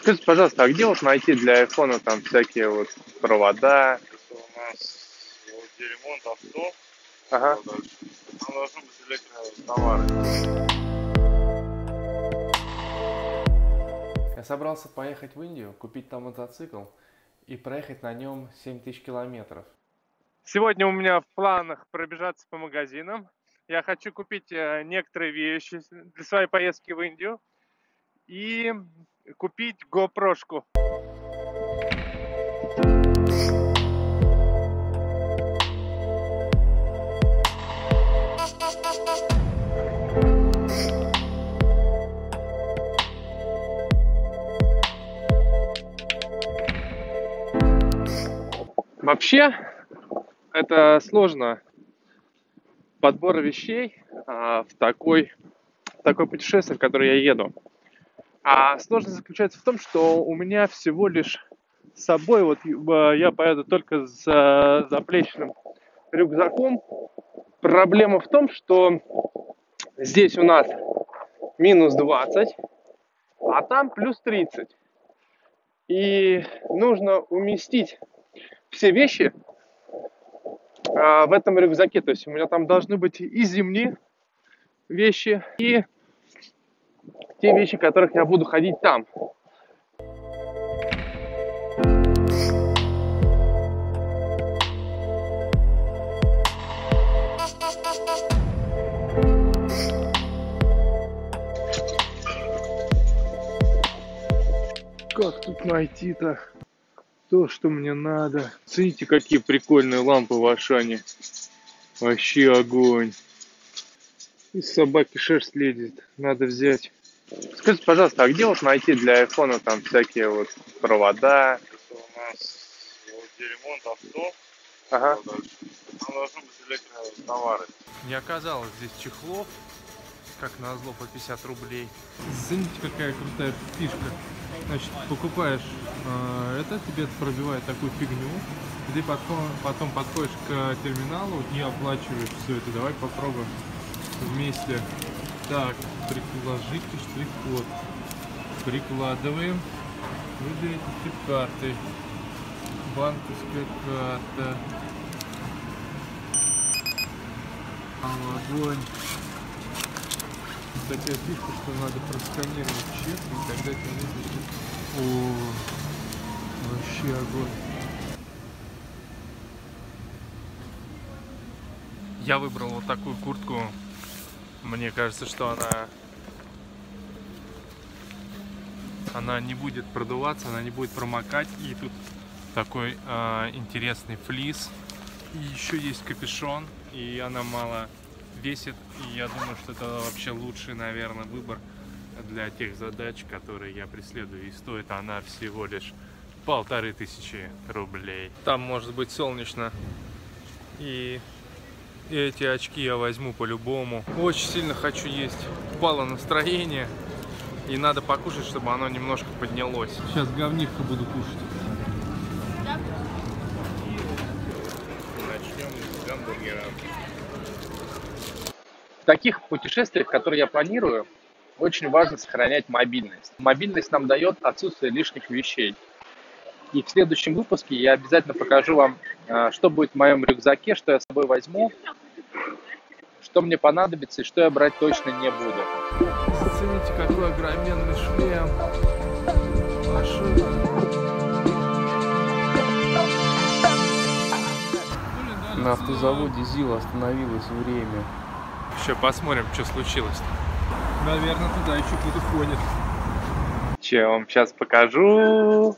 Скажите, пожалуйста, а где вот найти для айфона там всякие вот провода? Это у нас где ремонт авто. Ага. Там должны быть электротовары. Я собрался поехать в Индию, купить там мотоцикл и проехать на нем 7000 километров. Сегодня у меня в планах пробежаться по магазинам. Я хочу купить некоторые вещи для своей поездки в Индию и купить GoPro-шку. Вообще, это сложно, подбор вещей в такое путешествие, в которое я еду. А сложность заключается в том, что у меня всего лишь с собой, вот я поеду только с заплечным рюкзаком. Проблема в том, что здесь у нас минус 20, а там плюс 30. И нужно уместить все вещи в этом рюкзаке. То есть у меня там должны быть и зимние вещи, и те вещи, в которых я буду ходить там. Как тут найти-то то, что мне надо? Смотрите, какие прикольные лампы в Ашане. Вообще огонь. Из собаки шерсть лезет. Надо взять. Скажите, пожалуйста, а где вот найти для айфона там всякие вот провода? Это у нас где ремонт авто. Ага. Там должны быть электротовары. Не оказалось здесь чехлов, как назло, по 50 рублей. Смотрите, какая крутая фишка. Значит, покупаешь это, тебе пробивает такую фигню, и ты потом подходишь к терминалу и оплачиваешь все это. Давай попробуем вместе. Так, приложите штрих-код. Прикладываем. Выберите тип карты. Банковская карта. Огонь. Такая фишка, что надо просканировать чек, и тогда тебе нужно... О, вообще огонь. Я выбрал вот такую куртку. Мне кажется, что она не будет продуваться, она не будет промокать. И тут такой интересный флис. И еще есть капюшон, и она мало весит. И я думаю, что это вообще лучший, наверное, выбор для тех задач, которые я преследую. И стоит она всего лишь 1500 рублей. Там может быть солнечно. И эти очки я возьму по-любому. Очень сильно хочу есть. Упало настроение. И надо покушать, чтобы оно немножко поднялось. Сейчас говнишко буду кушать. Начнем с гамбургера. В таких путешествиях, которые я планирую, очень важно сохранять мобильность. Мобильность нам дает отсутствие лишних вещей. И в следующем выпуске я обязательно покажу вам, что будет в моем рюкзаке, что я с собой возьму, что мне понадобится и что я брать точно не буду. Зацените, какой огроменный шлем. На автозаводе ЗИЛ остановилось время. Еще посмотрим, что случилось-то. Наверное, туда еще кто-то ходит. Че я вам сейчас покажу?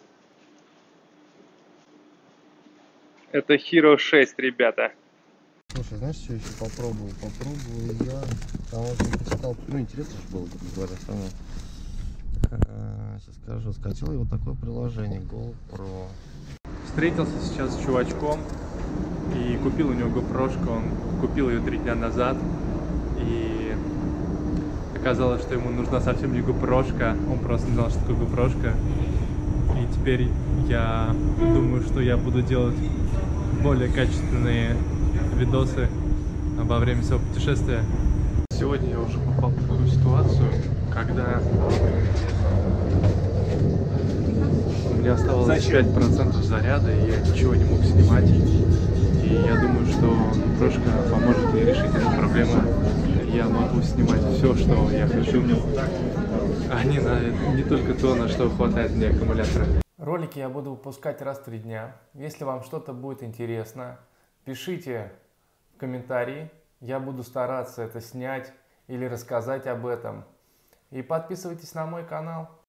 Это Hero 6, ребята. Слушай, знаешь, что еще попробую? Попробую я. Там вот почитал, ну интересно же было, говоря, самое. Сейчас скажу, скачал его такое приложение GoPro. Встретился сейчас с чувачком и купил у него GoPro-шку. Он купил ее 3 дня назад. И оказалось, что ему нужна совсем не GoPro-шка. Он просто не знал, что такое GoPro-шка. И теперь я думаю, что я буду делать более качественные видосы во время своего путешествия. Сегодня я уже попал в такую ситуацию, когда меня оставалось 5% заряда, и я ничего не мог снимать. И я думаю, что Прошка поможет мне решить эту проблему. Я могу снимать все, что я хочу, а не только то, на что хватает мне аккумулятора. Ролики я буду выпускать раз в 3 дня. Если вам что-то будет интересно, пишите в комментарии. Я буду стараться это снять или рассказать об этом. И подписывайтесь на мой канал.